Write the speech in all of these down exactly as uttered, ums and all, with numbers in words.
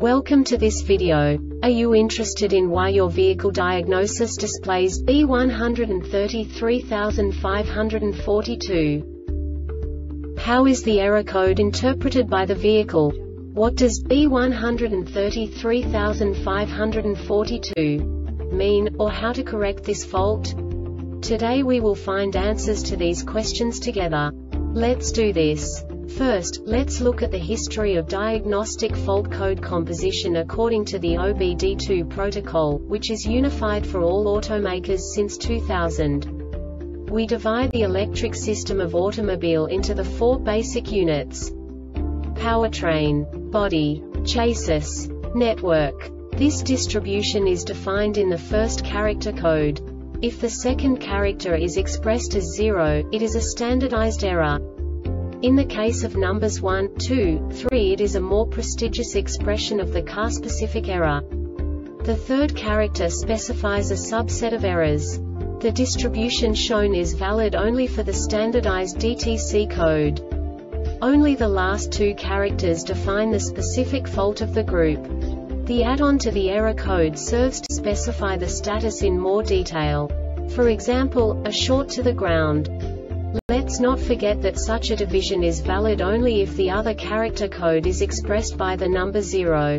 Welcome to this video. Are you interested in why your vehicle diagnosis displays B one three three five four two? How is the error code interpreted by the vehicle? What does B one three three five four two mean, or how to correct this fault? Today we will find answers to these questions together. Let's do this. First, let's look at the history of diagnostic fault code composition according to the O B D two protocol, which is unified for all automakers since two thousand. We divide the electric system of automobile into the four basic units: powertrain, body, chassis, network. This distribution is defined in the first character code. If the second character is expressed as zero, it is a standardized error. In the case of numbers one, two, three, it is a more prestigious expression of the car-specific error. The third character specifies a subset of errors. The distribution shown is valid only for the standardized D T C code. Only the last two characters define the specific fault of the group. The add-on to the error code serves to specify the status in more detail. For example, a short to the ground. Let's not forget that such a division is valid only if the other character code is expressed by the number zero.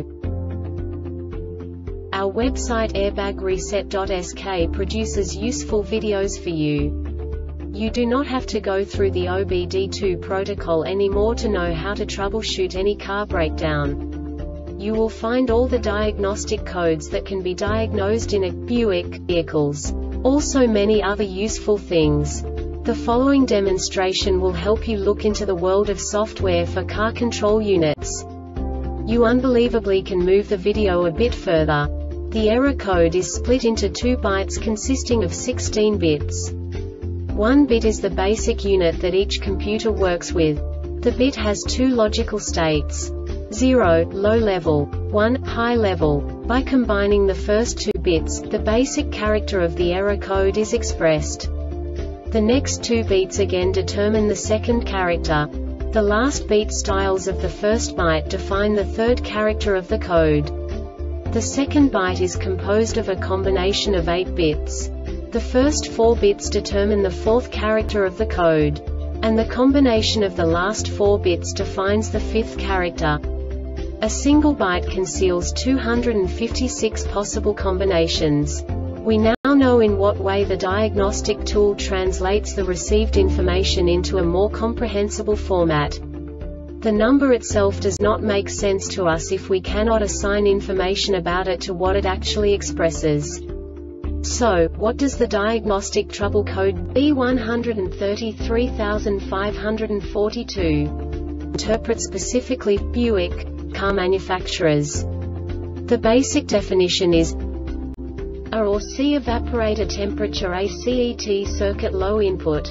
Our website airbag reset dot S K produces useful videos for you. You do not have to go through the O B D two protocol anymore to know how to troubleshoot any car breakdown. You will find all the diagnostic codes that can be diagnosed in a Buick vehicles. Also many other useful things. The following demonstration will help you look into the world of software for car control units. You unbelievably can move the video a bit further. The error code is split into two bytes consisting of sixteen bits. One bit is the basic unit that each computer works with. The bit has two logical states: zero, low level, one, high level. By combining the first two bits, the basic character of the error code is expressed. The next two beats again determine the second character. The last beat styles of the first byte define the third character of the code. The second byte is composed of a combination of eight bits. The first four bits determine the fourth character of the code. And the combination of the last four bits defines the fifth character. A single byte conceals two hundred fifty-six possible combinations. We now know in what way the diagnostic tool translates the received information into a more comprehensible format. The number itself does not make sense to us if we cannot assign information about it to what it actually expresses. So, what does the diagnostic trouble code B one three three five four two interpret specifically for Buick car manufacturers? The basic definition is A or C evaporator temperature A C E T circuit low input.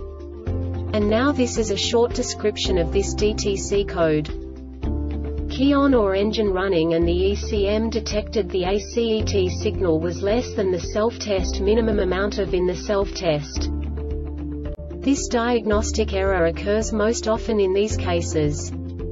And now this is a short description of this D T C code. Key on or engine running and the E C M detected the A C E T signal was less than the self-test minimum amount of in the self-test. This diagnostic error occurs most often in these cases: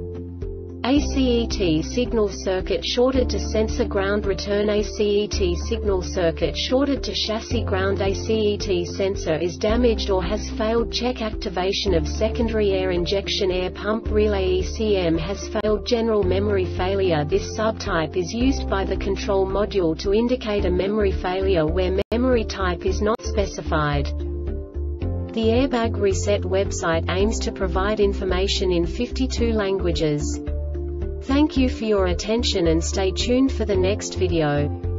A C E T signal circuit shorted to sensor ground return A C E T signal circuit shorted to chassis ground A C E T sensor is damaged or has failed check activation of secondary air injection air pump relay E C M has failed general memory failure. This subtype is used by the control module to indicate a memory failure where memory type is not specified. The Airbag Reset website aims to provide information in fifty-two languages. Thank you for your attention and stay tuned for the next video.